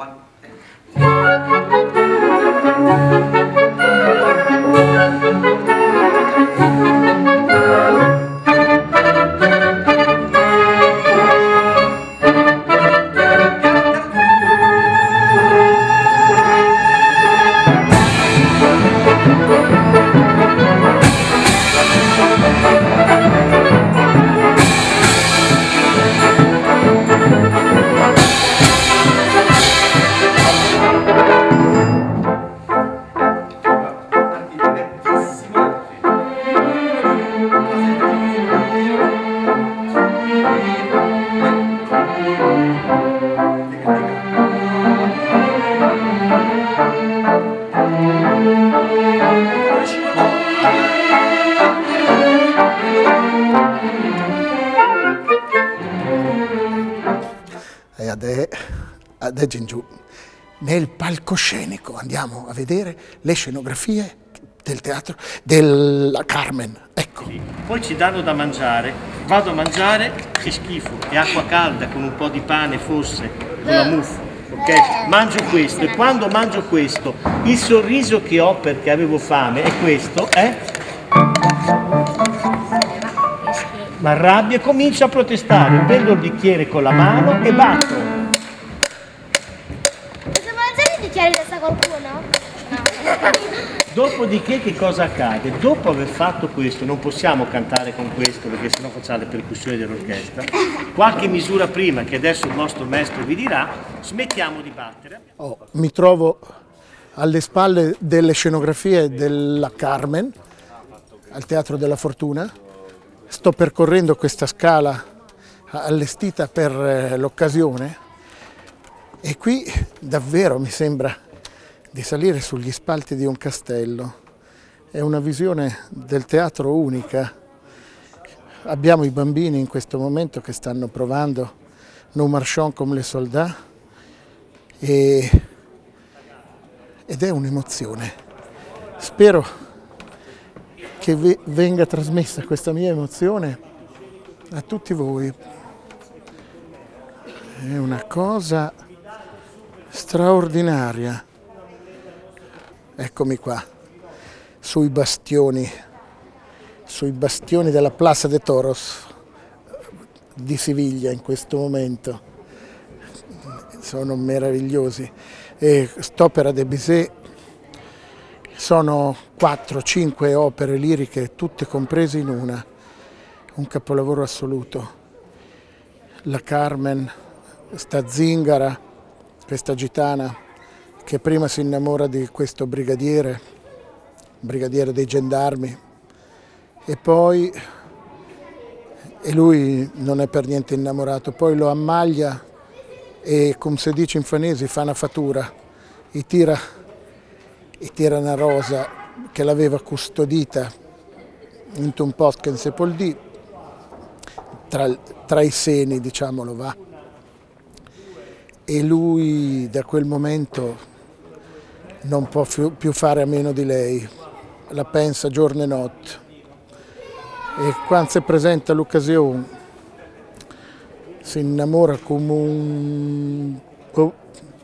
Adesso in giù, nel palcoscenico, andiamo a vedere le scenografie del teatro della Carmen, ecco. Poi ci danno da mangiare, vado a mangiare, che schifo, è acqua calda con un po' di pane forse, con la muffa, ok? Mangio questo e quando mangio questo, il sorriso che ho perché avevo fame è questo, mi arrabbio e comincio a protestare, prendo il bicchiere con la mano e batto. Qualcuno? No. Dopodiché che cosa accade? Dopo aver fatto questo, non possiamo cantare con questo perché sennò facciamo le percussioni dell'orchestra, qualche misura prima che adesso il vostro maestro vi dirà, smettiamo di battere. Mi trovo alle spalle delle scenografie della Carmen, al Teatro della Fortuna, sto percorrendo questa scala allestita per l'occasione e qui davvero mi sembra di salire sugli spalti di un castello. È una visione del teatro unica. Abbiamo i bambini in questo momento che stanno provando Nous marchons comme les soldats ed è un'emozione. Spero che venga trasmessa questa mia emozione a tutti voi. È una cosa straordinaria. Eccomi qua, sui bastioni della Plaza de Toros di Siviglia in questo momento. Sono meravigliosi. E quest'opera de Bizet sono 4-5 opere liriche, tutte comprese in una. Un capolavoro assoluto. La Carmen, sta zingara, questa gitana, che prima si innamora di questo brigadiere dei gendarmi, e lui non è per niente innamorato, poi lo ammaglia e, come si dice in fanesi, fa una fatura, gli tira una rosa che l'aveva custodita in un posto che non si può dire, tra i seni, diciamolo va, e lui da quel momento non può più fare a meno di lei, la pensa giorno e notte. E quando si presenta l'occasione si innamora come un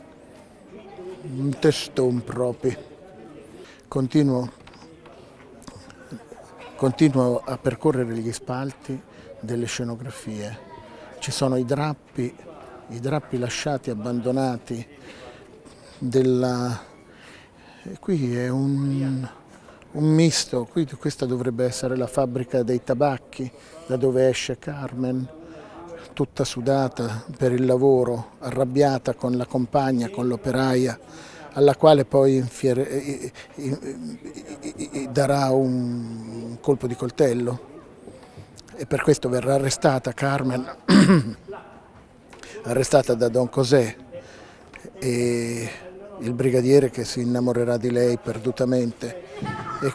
testone proprio. Continuo a percorrere gli spalti delle scenografie. Ci sono i drappi lasciati, abbandonati, qui è un misto, questa dovrebbe essere la fabbrica dei tabacchi, da dove esce Carmen, tutta sudata per il lavoro, arrabbiata con la compagna, con l'operaia, alla quale poi darà un colpo di coltello e per questo verrà arrestata Carmen, arrestata da Don José, e il brigadiere che si innamorerà di lei perdutamente. E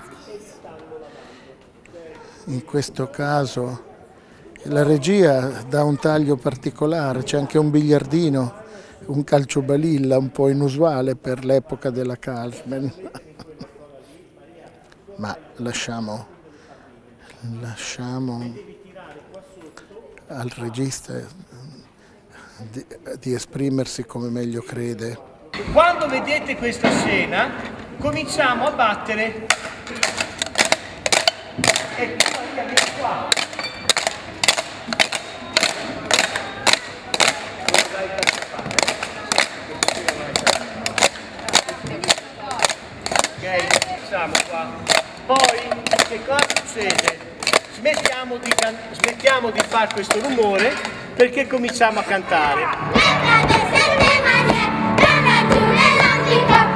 in questo caso la regia dà un taglio particolare, c'è anche un biliardino, un calciobalilla un po' inusuale per l'epoca della Carmen. Ma lasciamo al regista di esprimersi come meglio crede. Quando vedete questa scena, cominciamo a battere. Ecco, Maria, vieni qua. Ok, siamo qua. Poi, che cosa succede? Smettiamo di fare questo rumore perché cominciamo a cantare.